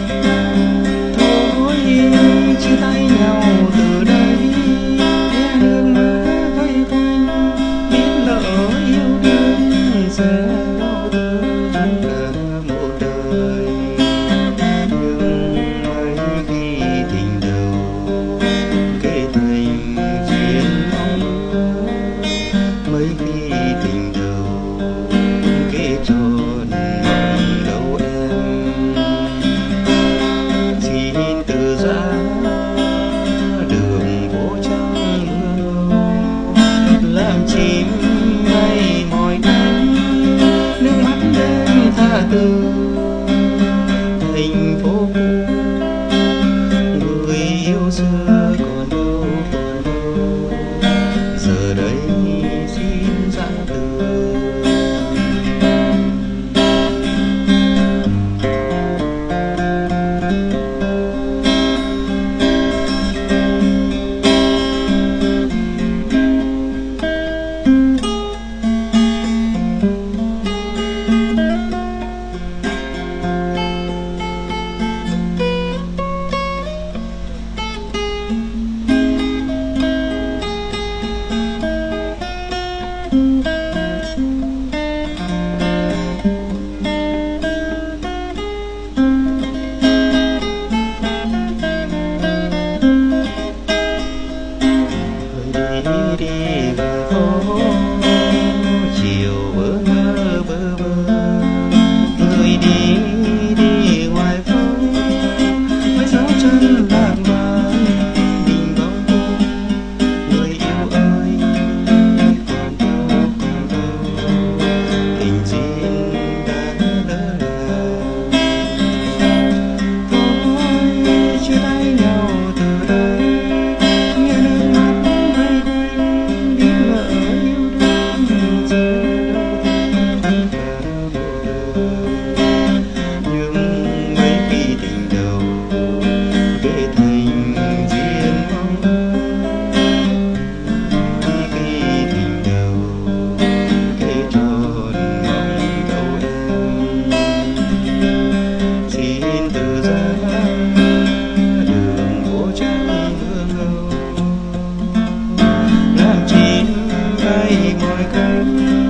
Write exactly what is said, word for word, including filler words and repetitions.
Thôi chia tay nhau từ đây, nghe nước mắt vây quanh, biết lỡ yêu đương sẽ đau thương cả một đời. Nhưng mấy khi tình đầu kết thành duyên mong ước, mấy khi tình đầu kết tròn mong đâu em. Xin từ giá đường phố trong mưa ngâu, làm chim bay mỏi nắng, nước mắt đêm tha từ thành phố cũ. Người yêu xưa còn đâu còn đâu, giờ đây xin giã từ. Đi đi về phố chiều bơ ngơ bơ vơ, người đi đi ngoài phố với dấu chân lạc loài mình bóng cô. Người yêu ơi còn đâu còn đâu, tình duyên đã lỡ làng. Thôi chia tay nhau từ đây, nghe nước mắt vây quanh, biết lỡ yêu đương sẽ đau thương cả một đời. Nhưng mấy khi tình đầu kết thành duyên mong ước, mấy khi tình đầu kết tròn mong đâu em. Xin từ giá đường phố trắng mưa ngâu, làm chim bay mỏi cánh,